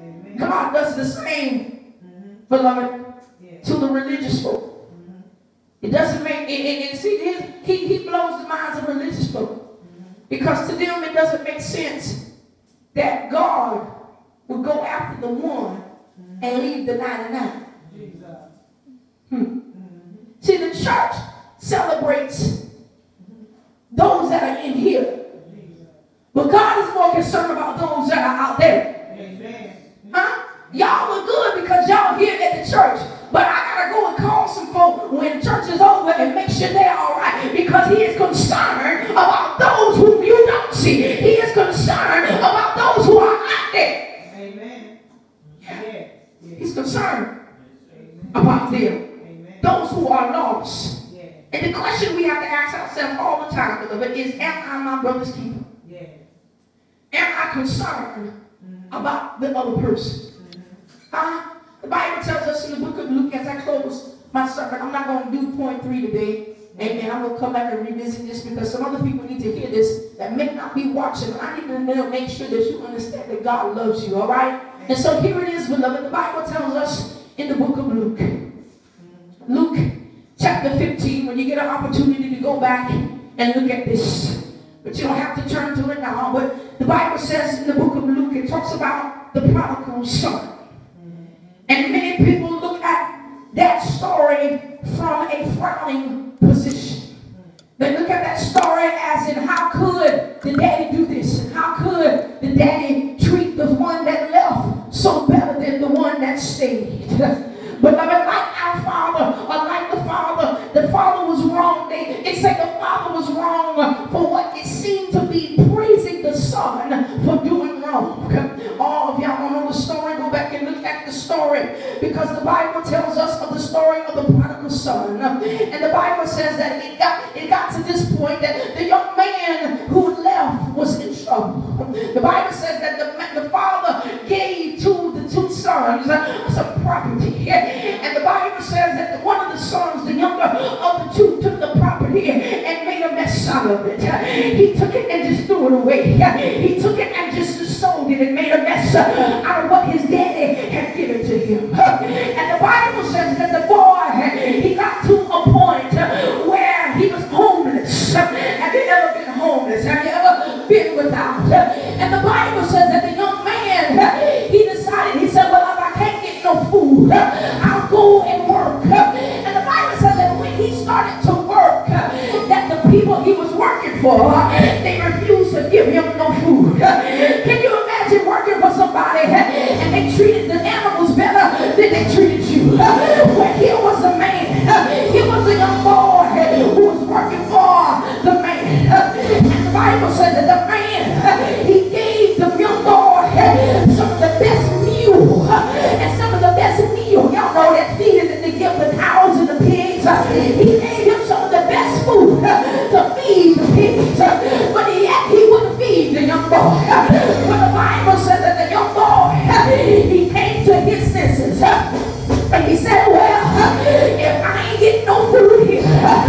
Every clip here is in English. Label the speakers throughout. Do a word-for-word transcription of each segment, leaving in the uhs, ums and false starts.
Speaker 1: Amen. God does the same, mm-hmm. beloved, yeah. to the religious folk. Mm-hmm. It doesn't make, it, it, it, see, it, he, he blows the minds of religious folk. Mm-hmm. Because to them it doesn't make sense that God would go after the one mm-hmm. and leave the ninety-nine. Jesus. Hmm. Mm-hmm. See, the church celebrates those that are in here. But God is more concerned about those that are out there. Amen. Huh? Y'all look good because y'all here at the church. But I got to go and call some folk when church is over and make sure they're all right. Because he is concerned about those whom you don't see. He is concerned about those who are out there. Amen. Yeah. He's concerned Amen. About them. Amen. Those who are lost. And the question we have to ask ourselves all the time, beloved, is, am I my brother's keeper? Yeah. Am I concerned mm-hmm. about the other person? Mm-hmm. uh, the Bible tells us in the book of Luke, as I close my sermon, I'm not going to do point three today. Amen. I'm going to come back and revisit this because some other people need to hear this that may not be watching. I need to make sure that you understand that God loves you, all right? And so here it is, beloved. The Bible tells us in the book of Luke. Mm-hmm. Luke chapter fifteen, when you get an opportunity to go back and look at this. But you don't have to turn to it now. But the Bible says in the book of Luke, it talks about the prodigal son. And many people look at that story from a frowning position. They look at that story as in, how could the daddy do this? And how could the daddy treat the one that left so better than the one that stayed? But like our father, or like the father, the father was wrong. They, it said the father was wrong for what it seemed to be praising the son for doing wrong. All of y'all don't know the story, go back and look at the story. Because the Bible tells us of the story of the prodigal son. And the Bible says that it got, it got to this point that the young man who left was in trouble. The Bible says that the, the father gave to the two sons some property. And the Bible says that the, one of the sons, the younger of the two, took the property and made a mess out of it. He took it and just threw it away. He took it and just sold it and made a mess out of what his daddy had given to him. And the Bible says that the boy, he got to a point where he was homeless. Have you ever been homeless? Have you ever been without? And the Bible says that the young man, he decided, he said, well, if I can't get no food, I'll go and work. And the Bible says that when he started to work, that the people he was working for, they refused to give him no food. Can you imagine working for somebody and they treated the animals better than they treated you? Well, here was a man, here was a young boy who was working for the man. And the Bible says that the man, he gave the young boy some of the best meal and some of the best meal. Y'all know that feeding that they give the cows and the pigs. He gave him some of the best food to feed the pigs. But yet he wouldn't feed the young boy. But the Bible says that the young boy, he came to his senses. And he said, well, if I ain't getting no food here,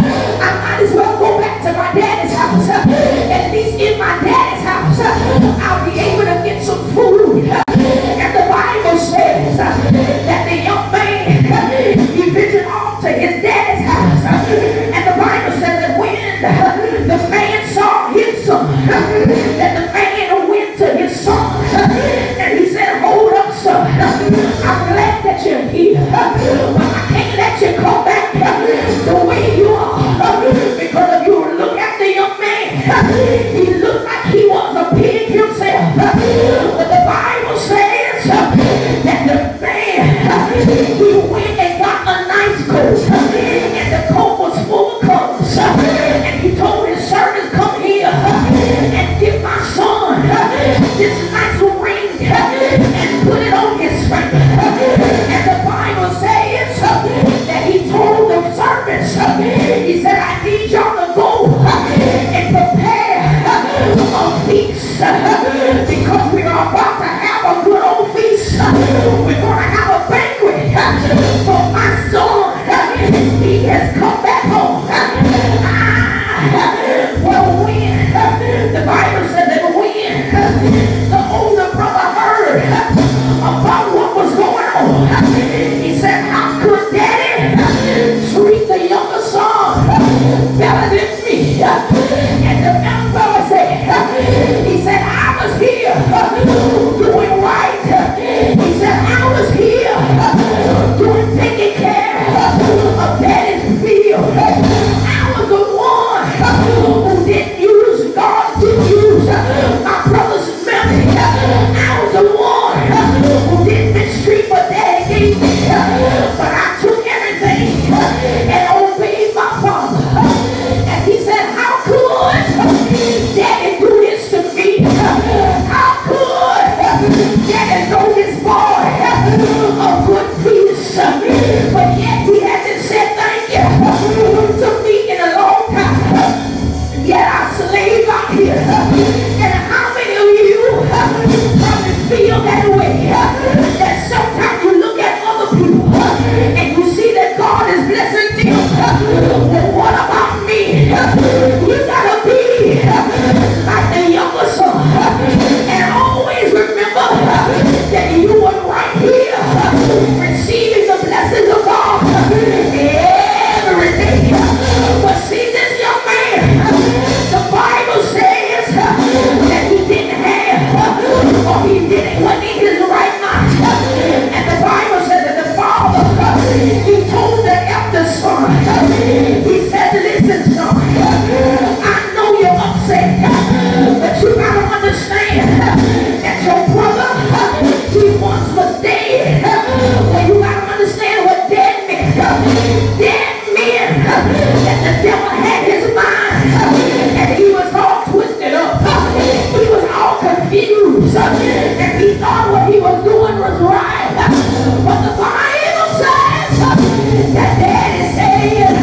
Speaker 1: I might as well go back to my daddy's house. At least in my daddy's house, I'll be able to get some food. And the Bible says that the young man, he ventured off to his daddy's house. And the Bible says that when the man saw his son, that the man went to his son, and he said, hold up, son, I'm glad that you're here, but I can't let you come back the way you are, because about what was going on. He said, how could daddy treat the younger son better than me? And the young brother said, he said, I was here doing right. He said, I was here doing taking care of daddy's field. I was the one who didn't use God, didn't use my brother's money. I was the one who didn't mistreat what daddy gave me. But I took everything and obeyed my father. And he said, how could daddy do this to me? How could daddy know this boy a good piece? But yet he hasn't said thank you to me in a long time. Yet I slave out here. And how many of you probably feel that way? That sometimes you look at other people and you see that God is blessing them. Well, what about me? You gotta be like the younger son. And always remember that you were right here receiving the blessings of God every day. But see this young man, the Bible says that he didn't have, or he didn't, wasn't in his right mind. And the Bible says that the father, he told the eldest son, he said, listen son, I know you're upset, but you gotta understand that your brother, he once was dead. Well, you gotta understand what dead meant. Dead men, that the devil had his mind, and he was all twisted up. He was all confused, and he thought what he was doing was right. But the Bible says that daddy said,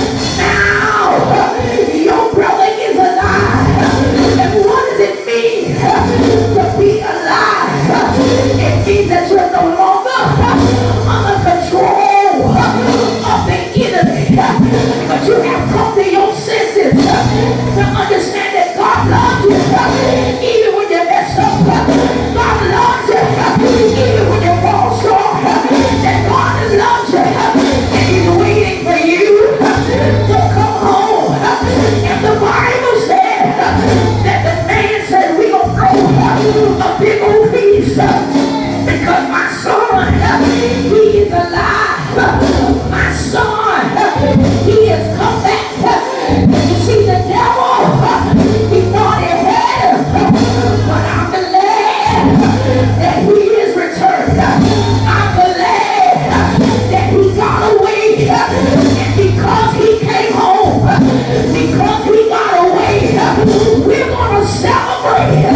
Speaker 1: now your brother is alive. And what does it mean to be alive? It means that you're no longer under control of the enemy, but you have come to your senses to understand that God loves you. Even when you mess up, God loves you. Even when you fall short, that God loves you. And he's waiting for you to come home. And the Bible said that the man said, we're going to throw a big old feast because my son, he is alive. My son, he has come back. You see, the devil, he thought he had him, but I'm glad that he is returned. I'm glad that he got away, and because he came home, because he got away, we're going to celebrate.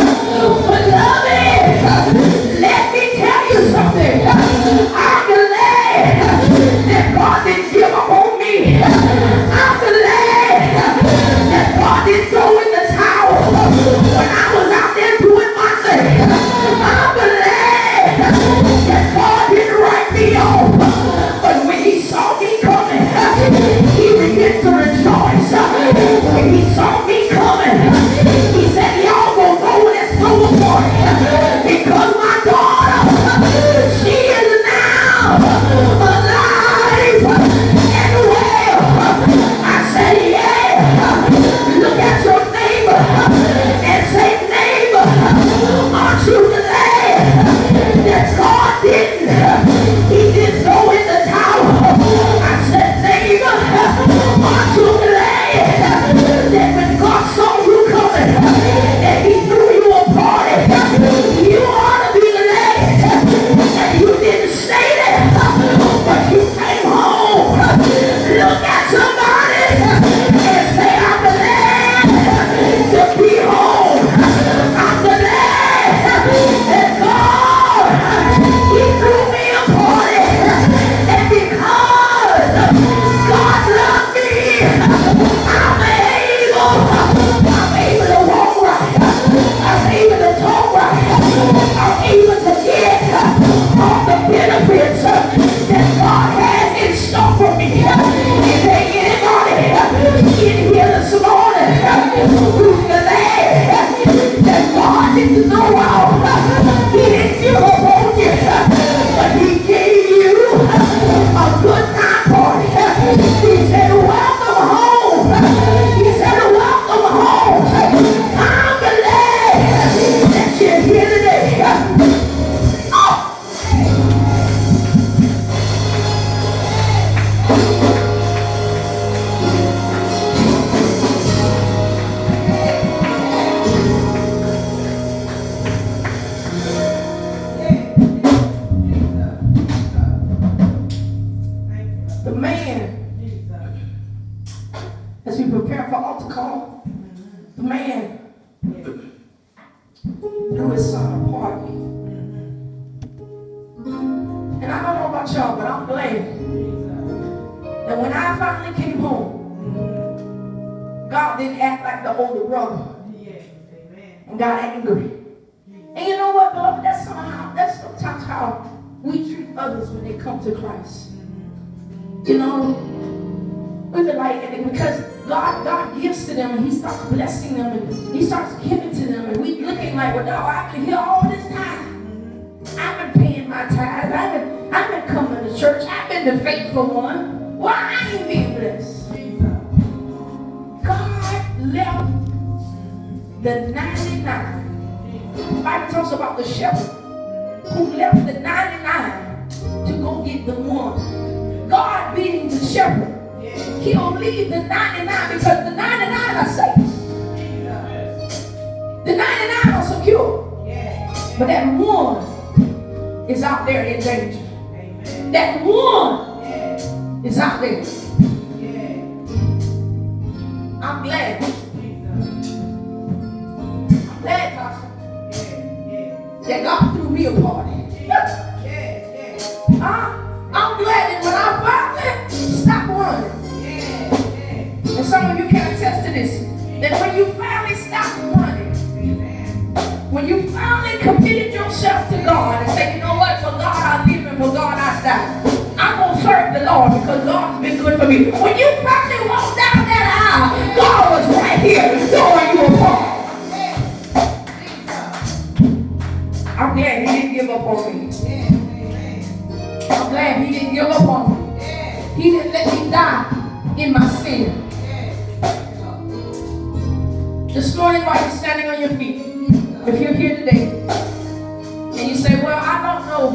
Speaker 1: Beloved, let me tell you something. I'm glad that God didn't give up on me. I'm glad that God didn't throw in the towel when I was out there doing my thing. I'm glad that God didn't write me off. But when he saw me coming, he began to rejoice. When he saw me coming, he said, y'all gonna go, let's go for it. Because my about y'all, but I'm glad that when I finally came home, God didn't act like the older brother and got angry. And you know what, beloved? That's somehow, that's sometimes how we treat others when they come to Christ. You know, we feel like, and because God, God gives to them and He starts blessing them and He starts giving to them, and we looking like, well, no, I've been here all this time. I've been paying my tithes. I've been, I've been coming to church. I've been the faithful one. Why I ain't being blessed? God left the ninety-nine. The Bible talks about the shepherd who left the ninety-nine to go get the one. God being the shepherd, He'll leave the ninety-nine because the ninety-nine are safe. The ninety-nine are secure. But that one is out there in danger. That one is out there. I'm glad. I'm glad, Pastor, that God threw me a party. huh? I'm glad that when I finally stopped running, and some of you can attest to this, that when you finally stopped running, when you finally committed yourself to God and said, you know what, for God I live and for God I die. I'm going to serve the Lord because God's been good for me. When you finally walked down that aisle, God was right here throwing you apart. I'm glad He didn't give up on me. I'm glad He didn't give up on me. He didn't let me die in my sin. This morning while you're standing on your feet, if you're here today and you say, well, I don't know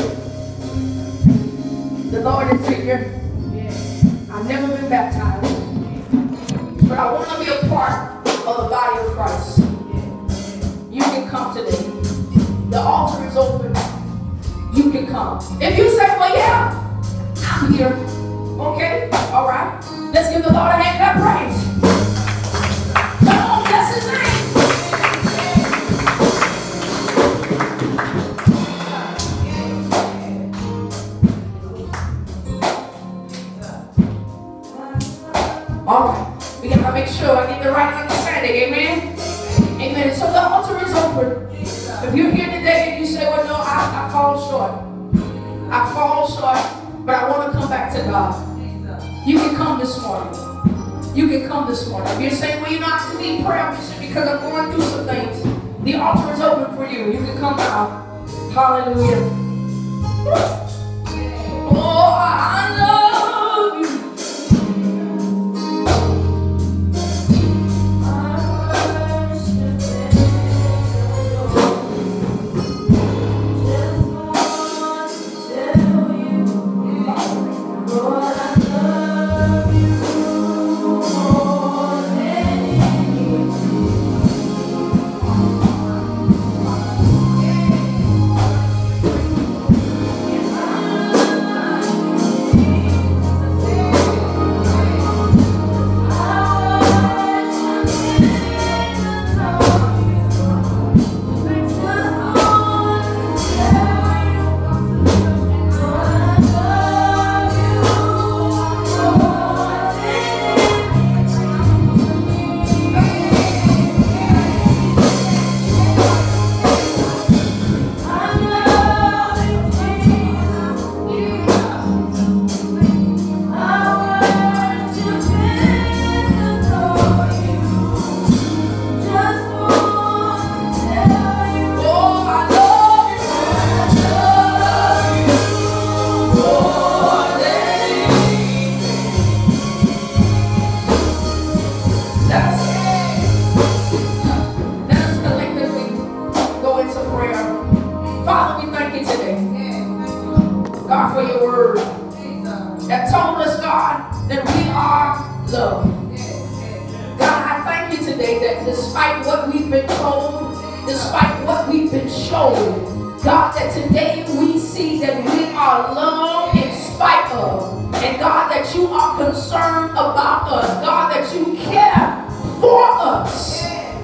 Speaker 1: the Lord and Savior, I've never been baptized, but I want to be a part of the body of Christ, you can come today. The altar is open. You can come. If you say, well, yeah, I'm here. Okay, all right. Let's give the Lord a hand of praise. Come on, bless His name. All right. We got to make sure I get the right understanding. Amen. Amen. So the altar is open. If you're here today and you say, well, no, I, I fall short. I fall short, but I want to come back to God. You can come this morning. You can come this morning. If you're saying, well, you know, I need prayer because I'm going through some things, the altar is open for you. You can come out. Hallelujah. Oh, I love you.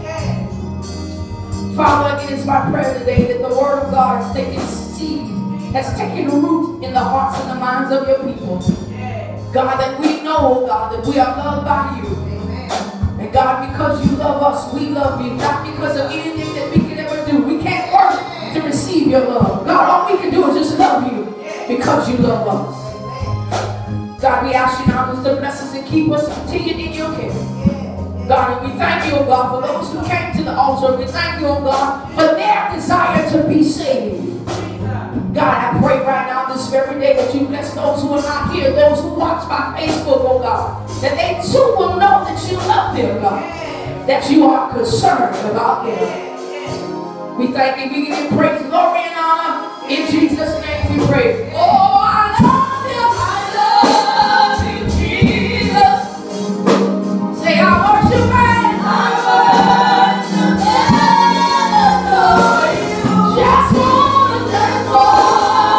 Speaker 1: Father, it is my prayer today that the Word of God is taking seed has taken root in the hearts and the minds of your people. God, that we know, God, that we are loved by you. And God, because you love us, we love you. Not because of anything that we can ever do. We can't work to receive your love. God, all we can do is just love you because you love us. God, we ask you now just to bless us and keep us continued in your care. God, and we thank you, oh God, for those who came to the altar. We thank you, oh God, for their desire to be saved. God, I pray right now this very day that you bless those who are not here, those who watch by Facebook, oh God, that they too will know that you love them, God, that you are concerned about them. We thank you, we give you praise, glory, and honor. In Jesus' name we pray. Oh, I love you, I love you, Jesus. Say, I worship you, I worship and adore you. Just wanna thank you.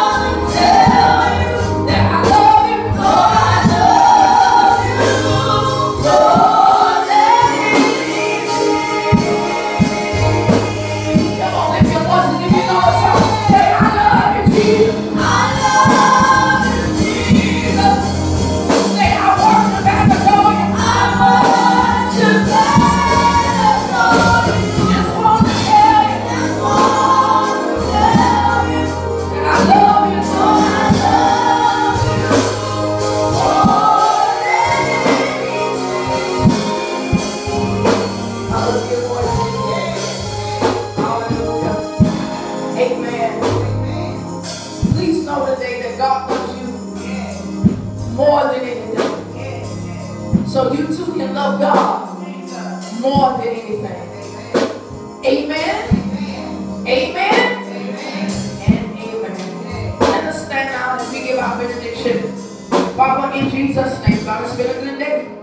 Speaker 1: So you too can love God more than anything. Amen. Amen. And amen. Let us stand now as we give our benediction. Father, in Jesus' name, God, it's been a good day.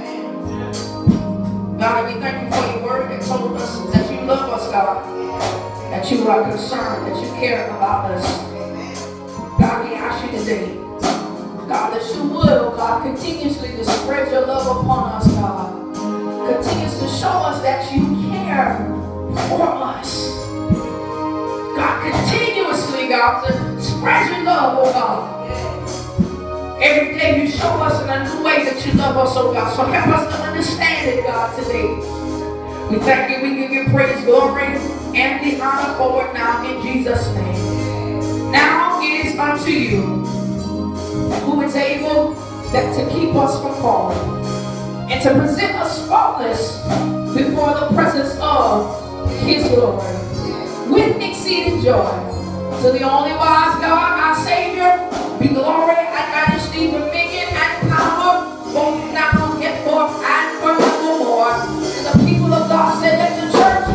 Speaker 1: God, we thank you for your word that told us that you love us, God, that you are concerned, that you care about us. God, we ask you today, God, that you would, oh God, continuously to spread your love upon us, God. Continues to show us that you care for us. God, continuously, God, to spread your love, oh God. Every day you show us in a new way that you love us, oh God. So help us to understand it, God, today. We thank you, we give you praise, glory, and the honor for it now in Jesus' name. Now it is unto you, who is able that to keep us from falling and to present us faultless before the presence of his glory with exceeding joy. To the only wise God, our Savior, be glory and majesty, dominion and power, both now and henceforth and forevermore. And the people of God said, let the church